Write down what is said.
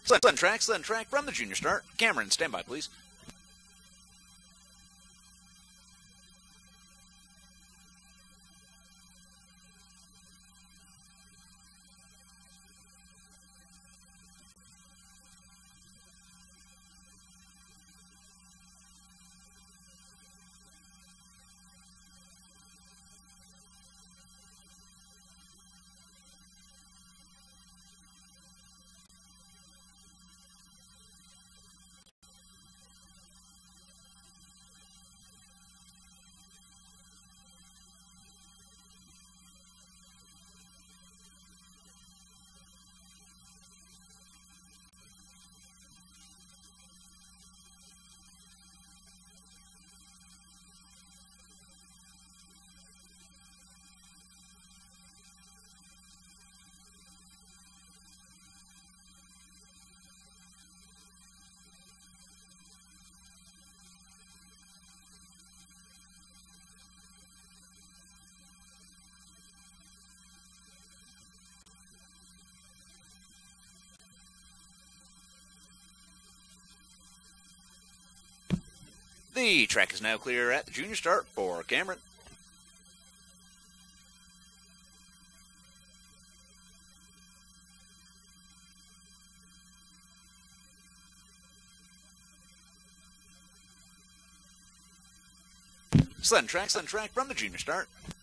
Sudden track from the junior start. Cameron, stand by, please. The track is now clear at the junior start for Cameron. Sudden track from the junior start.